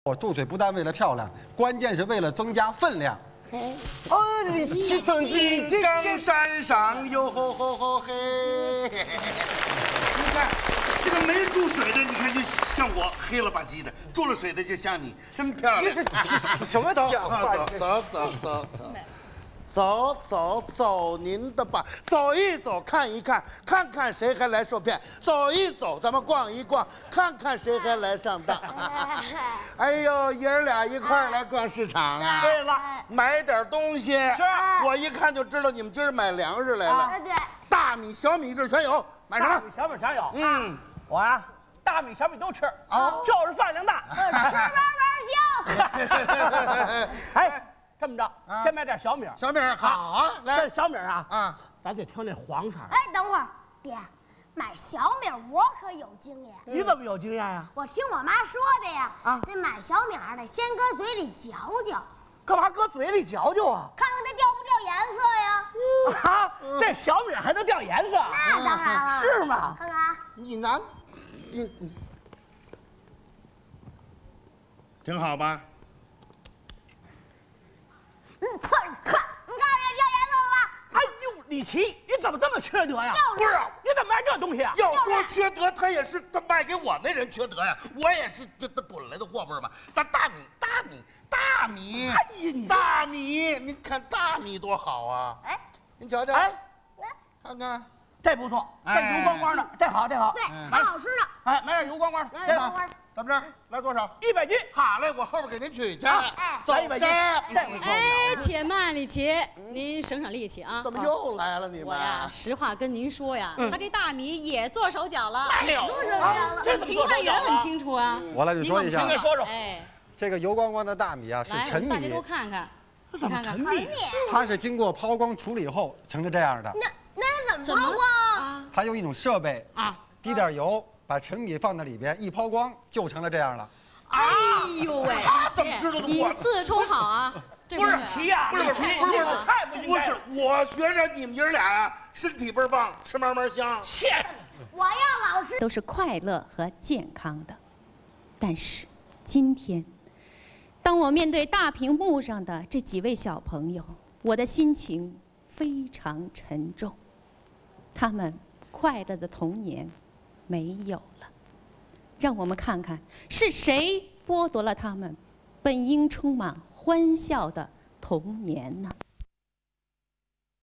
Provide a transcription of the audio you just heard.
我注水不但为了漂亮，关键是为了增加分量。 哦，你金刚山上有吼吼吼嘿！你看这个没注水的，你看就像我黑了吧唧的；注了水的就像你，真漂亮。 什么讲话？ 走您的吧，走一走，看一看，看看谁还来受骗；走一走，咱们逛一逛，看看谁还来上当。哎呦，爷儿俩一块儿来逛市场啊！ 对了， 买点东西。 是， 我一看就知道你们今儿买粮食来了。 对， 大米、小米这全有，买什么？ 大米、小米全有。我呀，大米、小米都吃，就是饭量大， 吃慢慢香。 哎。这么着，先买点小米。 小米好啊，来， 这小米啊，咱得挑那黄色。 哎，等会儿，爹，买小米我可有经验。 你怎么有经验呀？ 我听我妈说的呀。这买小米得先搁嘴里嚼嚼。 干嘛搁嘴里嚼嚼啊？ 看看它掉不掉颜色呀？ 这小米还能掉颜色？ 那当然了。 是吗？ 看看， 你拿，挺好吧？ 看，你看这掉颜色了吧？ 哎呦，李琦，你怎么这么缺德呀？ 不是， 你怎么买这东西啊？ 要说缺德，他也是他卖给我那人缺德呀，我也是这滚来的货不是吗？大米，您看大米多好啊！ 哎， 您瞧瞧， 哎， 看看， 这不错，这油光光的，这好。 对，蛮好吃的。 哎，买点油光光的， 买点油光光。 怎么着？来多少 ？100斤。 好嘞，我后边给您取去。 走100斤。 哎，且慢，李琦，您省省力气啊！ 怎么又来了你们？ 我呀，实话跟您说呀，他这大米也做手脚了。 哎呦， 做手脚了。 评判员很清楚啊。 我来就说一下， 您说说。 哎， 这个油光光的大米啊，是陈米。 大家都看看， 怎么陈米？ 它是经过抛光处理后成了这样的。 那怎么抛光啊？ 它用一种设备滴点油，把陈米放在里边，一抛光就成了这样了。 哎呦喂，以次充好啊！ 不是齐呀，不是齐，这个太不应该。 不是，我觉着你们爷俩呀，身体倍儿棒，吃嘛嘛香。 切！ 我要老吃。 都是快乐和健康的，但是今天，当我面对大屏幕上的这几位小朋友，我的心情非常沉重。他们快乐的童年没有了，让我们看看是谁剥夺了他们本应充满欢笑的童年呢？